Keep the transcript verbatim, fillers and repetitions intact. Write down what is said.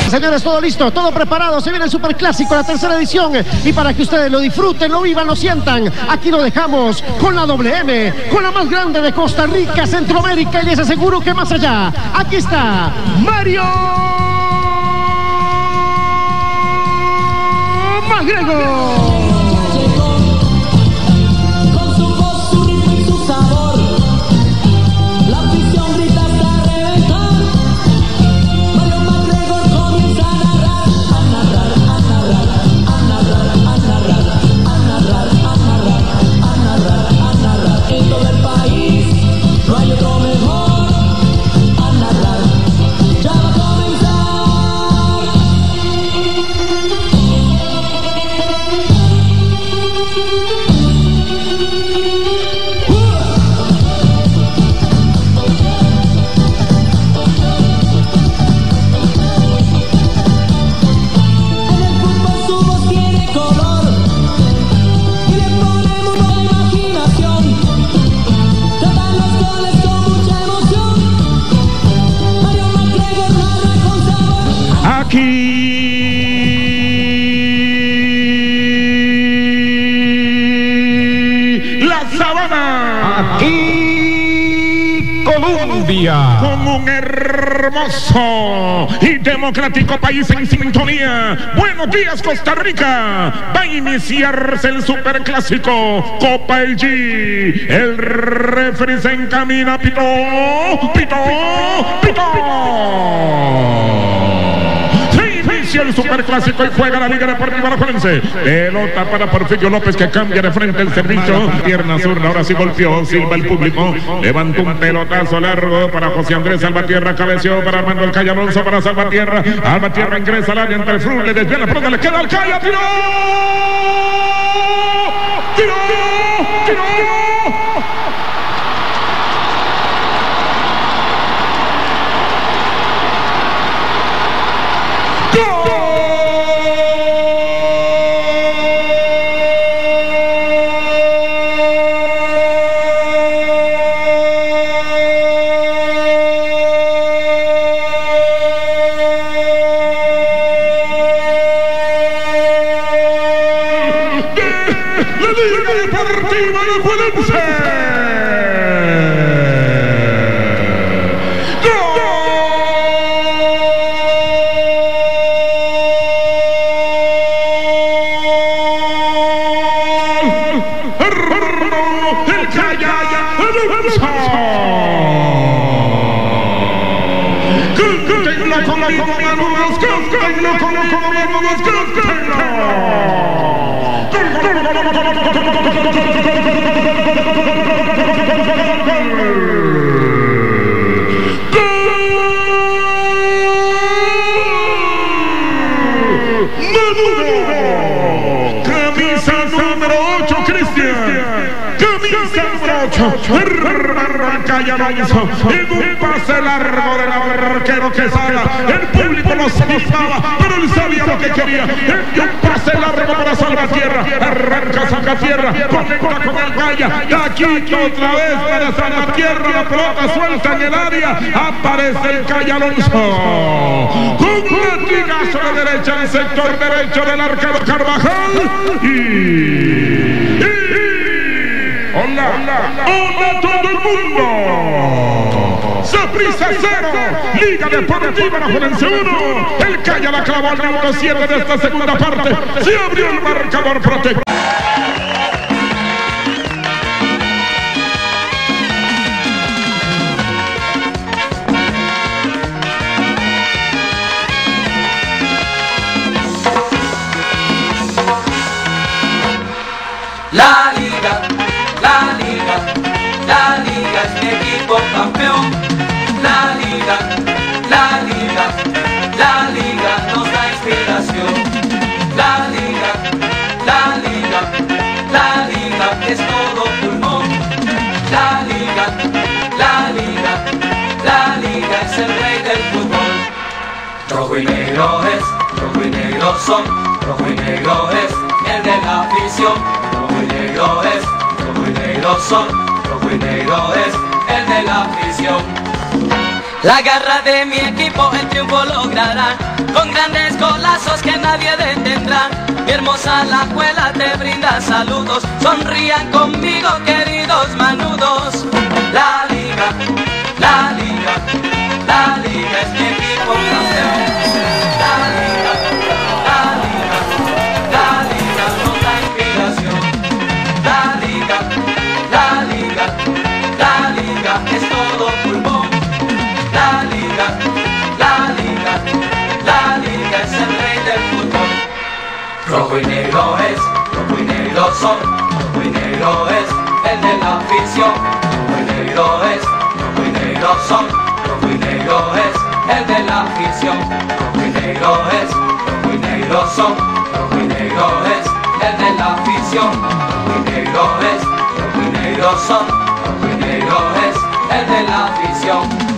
Señores, todo listo, todo preparado. Se viene el Superclásico, la tercera edición. Y para que ustedes lo disfruten, lo vivan, lo sientan, aquí lo dejamos con la doble M, con la más grande de Costa Rica, Centroamérica, y les aseguro que más allá. Aquí está Mario Magrego. Aquí la Sabana, aquí Colombia, con un hermoso y democrático país en sintonía. Buenos días, Costa Rica. Va a iniciarse el Superclásico Copa El G. El referee se encamina, pitó, pitó, pitó. El Superclásico y juega la Liga Deportiva Alajuelense. Pelota para Porfirio López, que cambia de frente el servicio. Pierna zurda, ahora sí golpeó, silba el público. Levantó un pelotazo largo para José Andrés Salvatierra, cabeció para Armando El Caya Alonso, para Salvatierra. Salvatierra ingresa al área entre el Frun, le desvía la pelota, le queda al Caya, tiró. ¡Tiró! ¡Tiró! La Liga Deportiva Alajuelense. El Caya Alonso. Cántenlo conmigo, manos, cántenlo conmigo, manos, cántenlo. Camisa número ocho, Cristian. Camisa número ocho, Hermano Caya Alonso. En un pase largo del arquero Quesada. El público lo saludaba, pero él sabía lo que quería. Envió un pase largo para Salvatierra. Arranca Salvatierra, conecta con el Caya. Taquito otra vez para Salvatierra. La pelota suelta en el área. Aparece el Caya Alonso. Con un latigazo de derecha en el sector derecho del arquero Carvajal. Y... Hola, hola, hola todo el mundo. Saprissa cero, Liga Deportiva Alajuelense uno. El Caya la clavó al número siete de esta segunda parte. Se abrió el marcador protector. La Liga, la Liga, la Liga es mi equipo campeón. La Liga, la Liga, la Liga nos da inspiración. La Liga, la Liga, la Liga es todo pulmón. La Liga, la Liga, la Liga es el rey del fútbol. Rojo y negro es, rojo y negro son, rojo y negro es el de la afición. Rojo y negro es, rojo y negro son, rojo y negro es el de la afición. La garra de mi equipo el triunfo logrará. con grandes golazos que nadie detendrá. Mi hermosa Alajuela te brinda saludos, sonrían conmigo queridos manudos. La liga, la liga, la liga es mi equipo campeón. La liga, la liga, la liga nos da inspiración. La liga, la liga, la liga es todo pulmón. La liga, la liga, la liga es el rey del fútbol. Rojo y negro es, rojo y negro son, rojo y negro es el de la afición. Rojo y negro es, rojo y negro son, rojo y negro es el de la afición. Rojo y negro es, rojo y negro son, rojo y negro es el de la afición. Rojo y negro es, rojo y negro son, rojo y negro es el de la afición.